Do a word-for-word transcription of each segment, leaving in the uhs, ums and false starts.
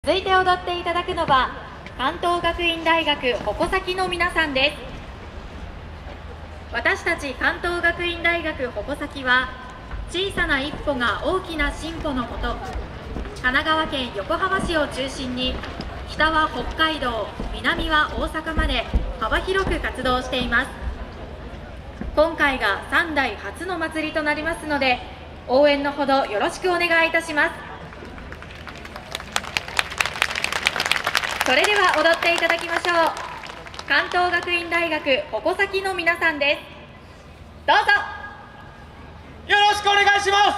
続いて踊っていただくのは関東学院大学矛先の皆さんです。私たち関東学院大学矛先は小さな一歩が大きな進歩のもと、神奈川県横浜市を中心に北は北海道、南は大阪まで幅広く活動しています。今回がさん代初の祭りとなりますので、応援のほどよろしくお願いいたします。それでは踊っていただきましょう。関東学院大学矛先の皆さんです。どうぞ。 よろしくお願いします。よろしくお願い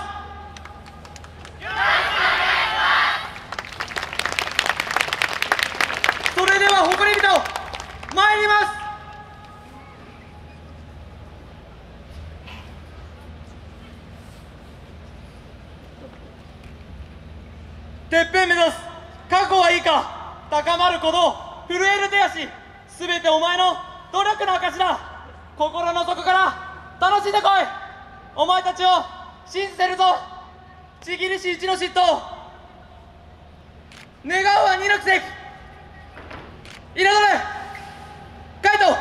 します。それでは誇り人参ります。てっぺん目指す。覚悟はいいか。高まる鼓動、震える手足、すべてお前の努力の証だ。心の底から楽しんでこい。お前たちを信じてるぞ。ちぎりし一の嫉妬、願うは二の奇跡。彩れカイト。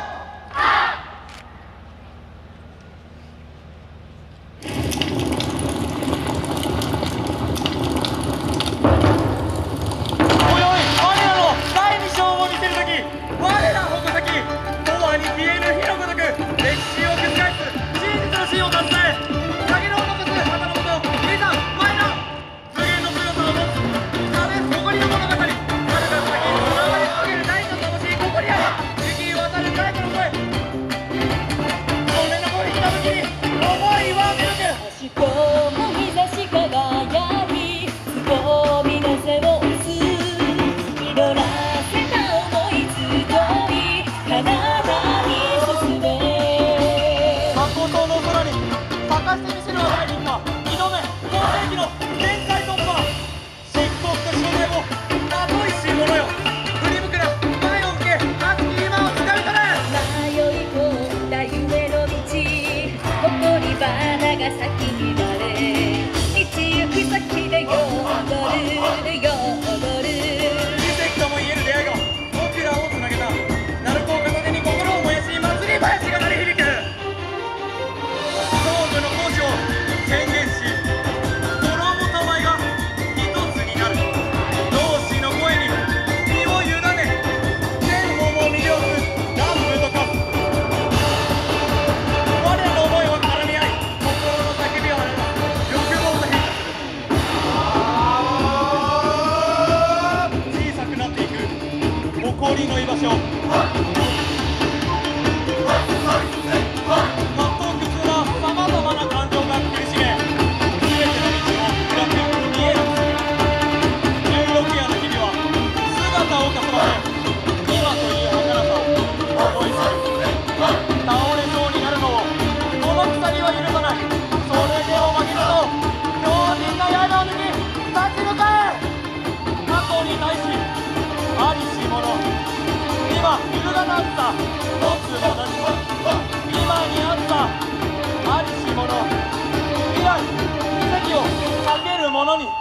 氷の居場所、全う苦痛なさまざまな感情が苦しめ、すべての道が暗く見えなくする。じゅうろく夜の日々は姿をかすませ、今という儚さを思い去る。倒れそうになるのをこの鎖は許さない。それでも負けると強靭な刃を抜き立ち向かえ。過去に対しありし者、今揺るがなった一つの何も、今にあったありし者、未来奇跡をかける者に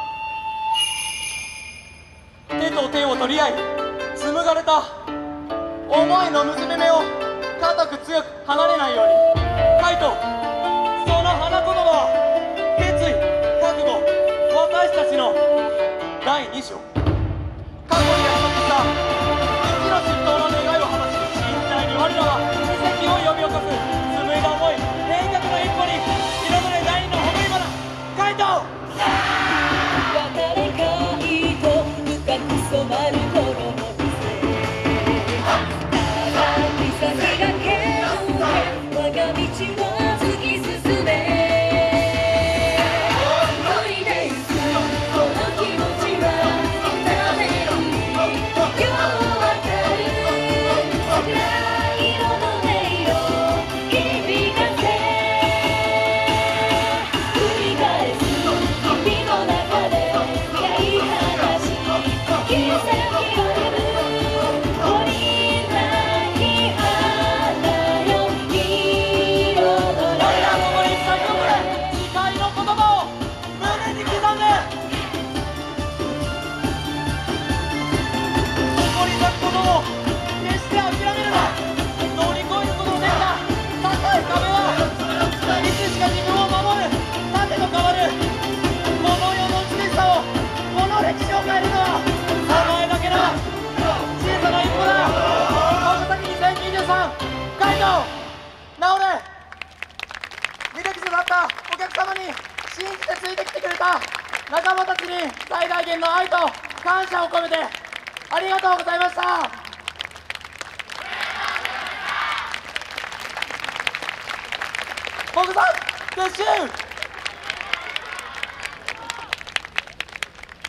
手と手を取り合い紡がれた思いの結び目を固く強く離れないように。カイト、その花言葉は決意、覚悟、私たちのだいに章。過去に約束した一の嫉妬の願いを果たし、身体に我らは奇跡を呼び起こす。紡いだ思い、変革の一歩に広むれ第二の誇り花。カイト。 渡れカイト、深く染まる頃の風。ただ光がけを我が道を突き進め。Kiss たお客様に信じてついてきてくれた仲間たちに最大限の愛と感謝を込めてありがとうございました。ボクさん撤収。